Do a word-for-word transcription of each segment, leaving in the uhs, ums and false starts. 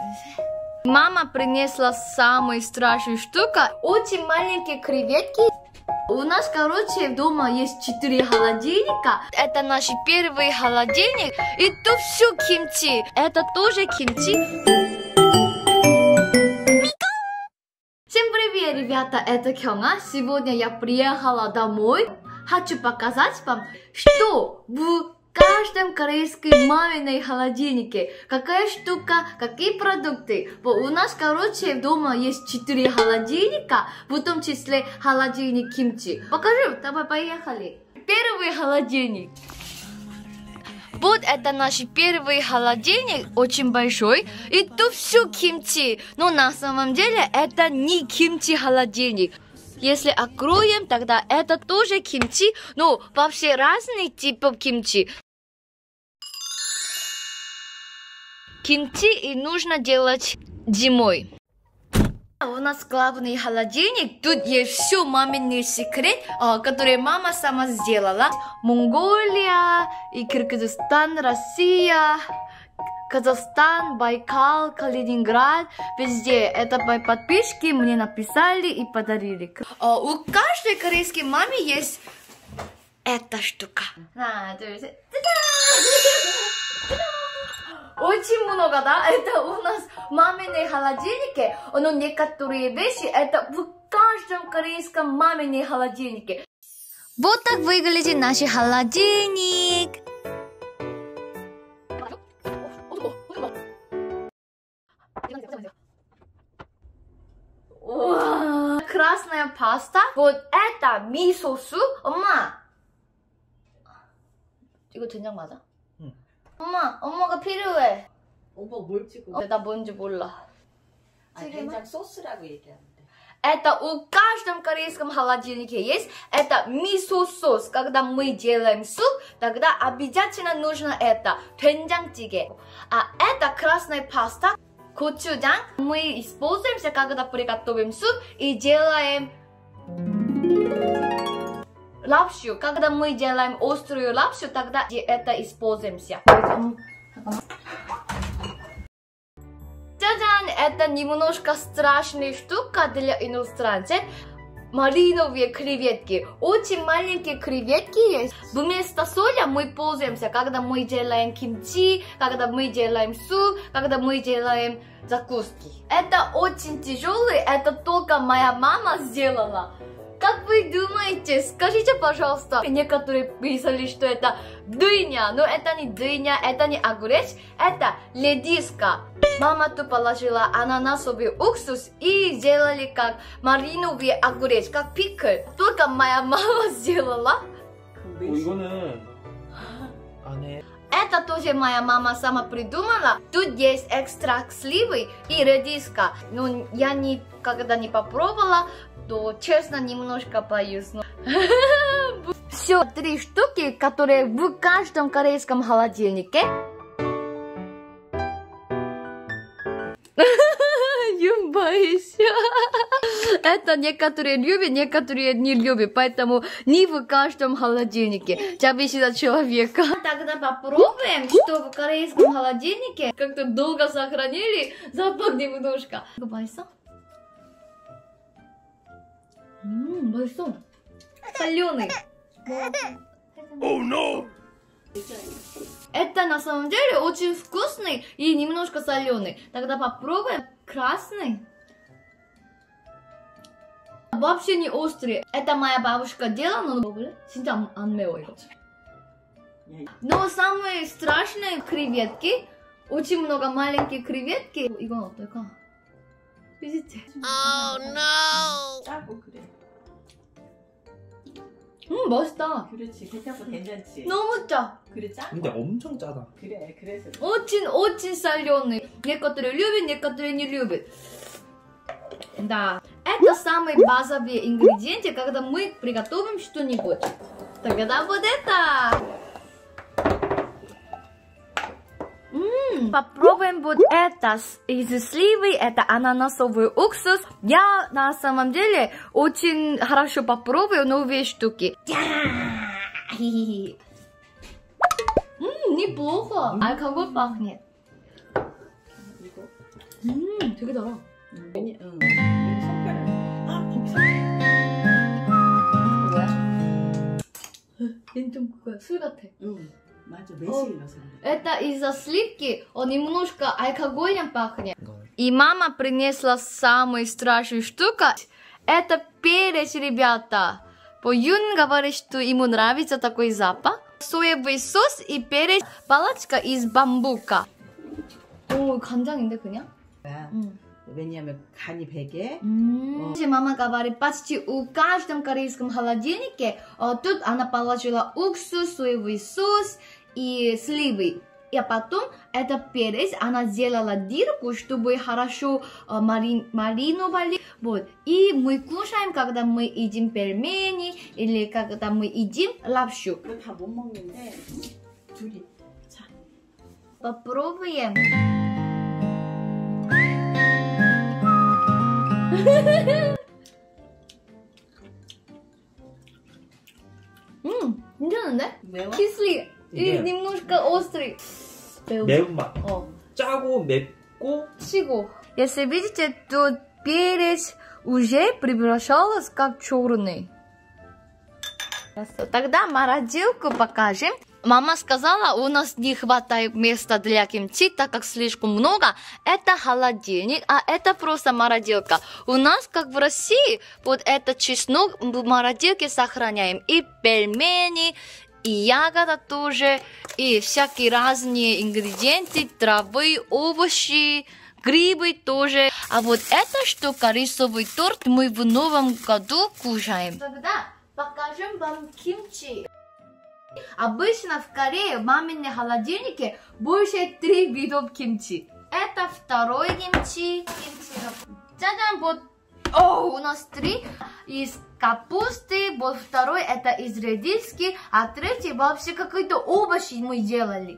Мама принесла самую страшную штуку. Очень маленькие креветки. У нас, короче, дома есть четыре холодильника. Это наш первый холодильник. И тут все кимчи. Это тоже кимчи. Всем привет, ребята, это Кёнга. Сегодня я приехала домой. Хочу показать вам, что в каждом корейском маминой холодильнике какая штука, какие продукты. У нас, короче, дома есть четыре холодильника, в том числе холодильник кимчи. Покажу, давай поехали. Первый холодильник. Вот это наш первый холодильник, очень большой, и тут все кимчи. Но на самом деле это не кимчи холодильник. Если откроем, тогда это тоже кимчи, но вообще разные типы кимчи. Кимчи и нужно делать зимой. У нас главный холодильник, тут есть все маминый секрет, который мама сама сделала. Монголия, и Кыргызстан, Россия, Казахстан, Байкал, Калининград, везде. Это мои подписчики мне написали и подарили. У каждой корейской мамы есть эта штука. Одна, два, три. Очень много, да? Это у нас маминые холодильники, но некоторые вещи это в каждом корейском маминые холодильнике. Вот так выглядит наш холодильник. О, красная паста. Вот это мисо-суп. 엄마. 이거 된장 맞아? 응. 엄마, 엄마가 필요해. 엄마가 뭘 찍어? 나 뭔지 몰라. 아, 된장 소스라고 얘기하는데. Это у каждом корейском холодильнике есть. Это мисо-сос. Когда мы делаем суп, тогда обязательно нужно это. 된장찌개. А это красная паста. 고추장. Мы используемся, когда приготовим суп и делаем лапшу. Когда мы делаем острую лапшу, тогда это используемся. 짜잔! Это немножко страшная штука для иностранцев. Малиновые креветки. Очень маленькие креветки есть. Вместо соли мы пользуемся, когда мы делаем кимчи, когда мы делаем суп, когда мы делаем закуски. Это очень тяжелый, это только моя мама сделала. Как вы думаете? Скажите, пожалуйста. Некоторые писали, что это дыня, но это не дыня, это не огурец, это редиска. Мама тут положила ананасовый уксус и сделали как малиновый огурец, как пикл. Только моя мама сделала. 어, 이거는 안에 Это тоже моя мама сама придумала. Тут есть экстракт сливы и редиска. Но я никогда не попробовала, то честно немножко боюсь. Все три штуки, которые в каждом корейском холодильнике. Я боюсь. Это некоторые любят, некоторые не любят, поэтому не в каждом холодильнике. Зависит от человека. Тогда попробуем, что в корейском холодильнике как-то долго сохранили запах немножко. 이거 맛있어? 음, 맛있어. соленый. Oh no! Это на самом деле очень вкусный и немножко соленый. Тогда попробуем красный. Вообще не острый. Это моя бабушка делала, но 진짜 안, 안 매워 이거. Но самые страшные креветки, очень много маленьких креветки. 이건 어떨까? 비슷해. Oh no. 짜고 그래. 음, 맛있다. 그렇지. 생각보다 괜찮지. 너무 짜. 그래 짜? 근데 엄청 짜다. 그래. 그래서. Очень, очень соленый. Некоторые любят, некоторые не любят. Да. Это самые базовые ингредиенты, когда мы приготовим что-нибудь. Тогда вот это. М-м, попробуем вот это из сливы, это ананасовый уксус. Я на самом деле очень хорошо попробую новые штуки. М-м, неплохо. Алкоголь пахнет. 음, 되게 달아. 응. 응. 여기 손가락. 아, 거기 뭐야? 얘는 좀 그거야. 술 같아. 응. 맞아. 매실 넣어서 그래. Это из-за сливки, он немножко алкоголем пахнет. И мама принесла самую страшную штуку. Это перец, ребята. Юн говорит, что ему нравится такой запах. Соевый соус и перец. Палочка из бамбука. 오, 간장인데 그냥? 응. 왜냐면 간이 베개. 음. 어. Мама говорит, почти у каждом корейском холодильнике а, тут она положила уксус, соевый соус и сливы. И потом этот перец она сделала дырку, чтобы хорошо а, мари, мариновали. Вот. И мы кушаем, когда мы едим пельмени или когда мы едим лапшу. 그거 다 못 먹는데 둘이. 자. Попробуем. 음, 괜찮은데? 매워? 키슬리 이 이게- немножко острый. 매운. 매운맛. 어. 짜고 맵고 치고. Если видите, то перец уже превращался как черный. Тогда морозилку покажем. Мама сказала, у нас не хватает места для кимчи, так как слишком много. Это холодильник, а это просто морозилка. У нас, как в России, вот этот чеснок в морозилке сохраняем. И пельмени, и ягода тоже, и всякие разные ингредиенты, травы, овощи, грибы тоже. А вот эта штука, рисовый торт, мы в новом году кушаем. Тогда покажем вам кимчи. Обычно в Корее в маминой холодильнике больше три видов кимчи. Это второй кимчи. 짜잔, вот, о, у нас три. Из капусты, вот второй это из редиски, а третий вообще какой-то овощи мы делали.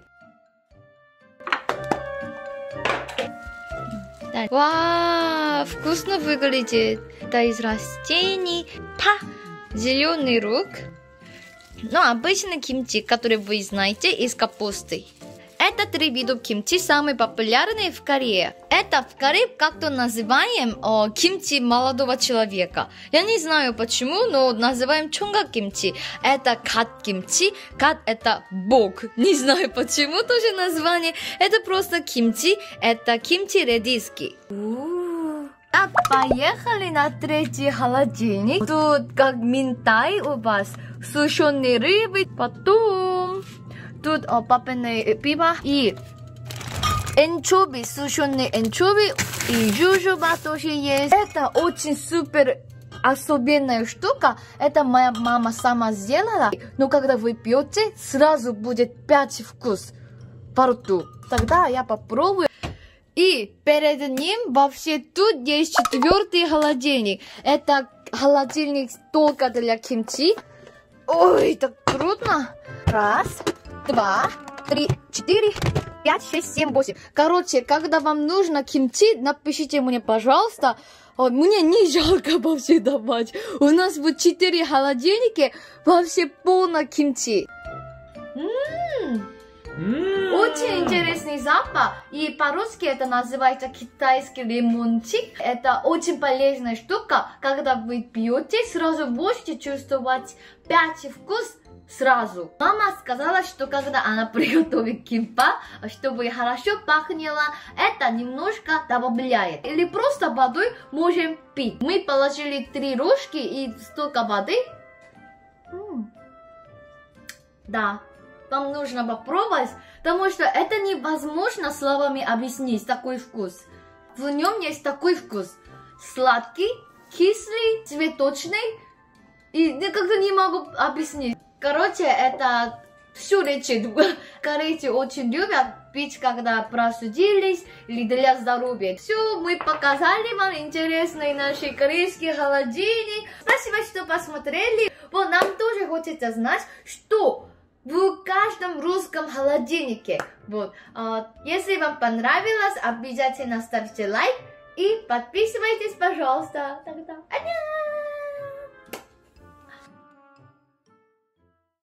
Вау, вкусно выглядит. Это из растений. Па, зеленый лук. Ну, обычный кимчи, который вы знаете, из капусты. Это три вида кимчи, самые популярные в Корее. Это в Корее как-то называем о, кимчи молодого человека. Я не знаю почему, но называем чонгак кимчи. Это кат кимчи. Кат это бог. Не знаю почему тоже название. Это просто кимчи. Это кимчи редиски. А поехали на третий холодильник. Тут как минтай у вас. Сушеные рыбы. Потом тут о, папиное пиво. И энчови, сушеные энчови. И жужоба тоже есть. Это очень супер особенная штука. Это моя мама сама сделала. Но когда вы пьете, сразу будет пять вкус во рту. Тогда я попробую. И перед ним вообще тут есть четвертый холодильник. Это холодильник только для кимчи. Ой, так трудно. Раз, два, три, четыре, пять, шесть, семь, восемь. Короче, когда вам нужно кимчи, напишите мне, пожалуйста. Мне не жалко вообще давать. У нас вот четыре холодильника, вообще полно кимчи. Ммм. 음. Очень интересный запах. И по-русски это называется китайский лимончик. Это очень полезная штука. Когда вы пьете, сразу будете чувствовать пять вкус сразу. Мама сказала, что когда она приготовит кимпа, чтобы хорошо пахнело, это немножко добавляет. Или просто водой можем пить. Мы положили три ложки и столько воды. М-м. Да. Вам нужно попробовать, потому что это невозможно словами объяснить, такой вкус. В нем есть такой вкус. Сладкий, кислый, цветочный. И я как-то не могу объяснить. Короче, это все лечит. Корейцы очень любят пить, когда простудились или для здоровья. Все, мы показали вам интересные наши корейские холодильники. Спасибо, что посмотрели. Вот нам тоже хочется знать, что в каждом русском холодильнике. Вот. А, если вам понравилось, обязательно ставьте лайк и подписывайтесь, пожалуйста. Тогда. Аньян!